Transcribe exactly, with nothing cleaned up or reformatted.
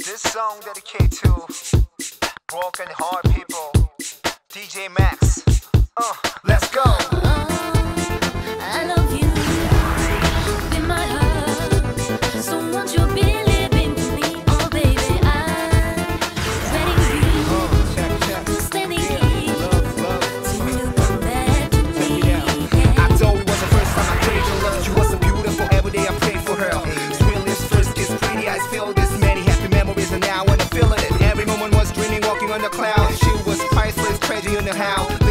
This song dedicated to broken heart people. D J Max. Uh, let's go. I love you in my heart, so won't you believe in me? Oh baby, I'm ready for you, standing here till you come back to me. I told you it was the first time I prayed your love. She was so beautiful, every day I prayed for her. Sweetest first kiss, pretty eyes filled this many happy memories, and now when I'm feeling it, every moment was dreaming, walking on the clouds. She was priceless, crazy in the how.